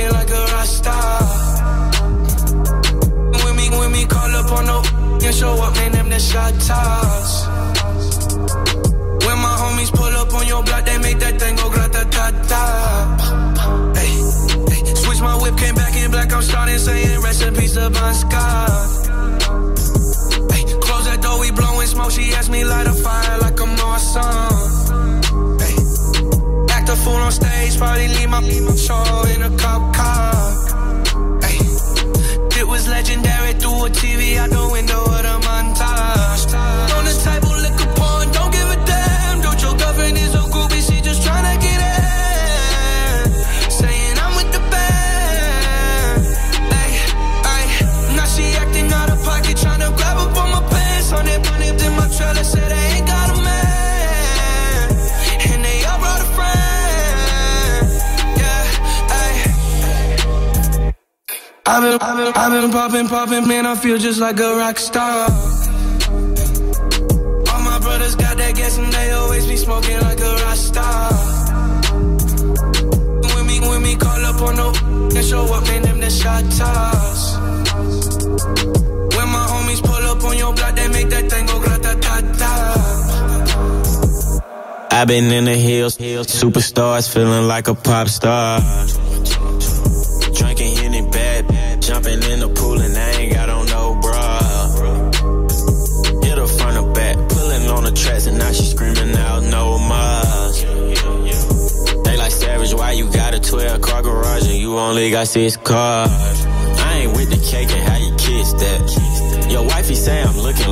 smoking like a Rasta. When me call up on no and show up, man, them the shot toss. When my homies pull up on your block, they make that thing go grata-ta-ta. Hey, hey, switch my whip, came back in black, I'm starting saying rest in peace to Bon Scott. Hey, close that door, we blowing smoke, she asked me light a fire like a Marsan. Hey, act a fool on stage, probably leave my show in a cop car. Hey, it was legendary through a TV out the window of the montage. On the table, liquor porn, don't give a damn. Don't your girlfriend is a groupie, she just tryna get in. Saying I'm with the band. Ay, ay, now she acting out of pocket, tryna grab up on my pants. On it, in my trailer, said they ain't got a man. And they all brought a friend. Yeah, ay. I've been popping, man, I feel just like a rock star. All my brothers got that gas and they always be smoking like a Rasta. When me call up on no and show up, man, them the shot toss. When my homies pull up on your block, they make that thing go grata-ta-ta. I've been in the hills, superstars feeling like a pop star. Drinking Henny bad, jumping in the pool and I ain't got on no bra. Hit her front or back, pulling on the tracks and now she screaming out no more. They like Savage, why you got a 12-car garage and you only got 6 cars? I ain't with the cake and how you kiss that. Your wifey say I'm looking